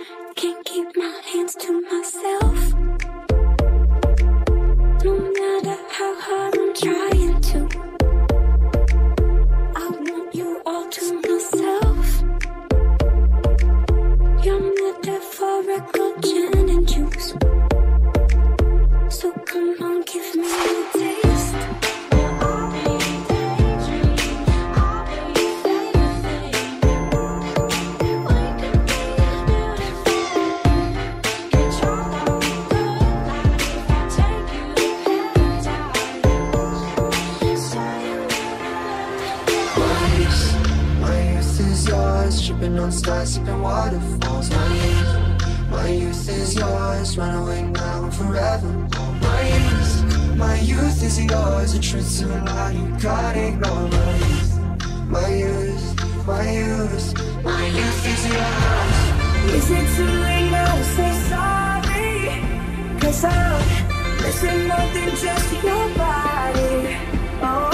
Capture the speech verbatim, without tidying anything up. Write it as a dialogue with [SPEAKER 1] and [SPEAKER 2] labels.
[SPEAKER 1] Can't keep my hands to myself. No matter how hard I'm trying to, I want you all to myself. You're metaphorical gin and juice, so come on, give me a taste.
[SPEAKER 2] Tripping on stars, sipping waterfalls. My youth, my youth is yours. Run away now and forever. My youth, my youth is yours. A truth to a lie you can't ignore. My youth, my youth, my youth, my youth is yours.
[SPEAKER 3] Is it too late now to say sorry? Cause I'm missing more than just your body. Oh,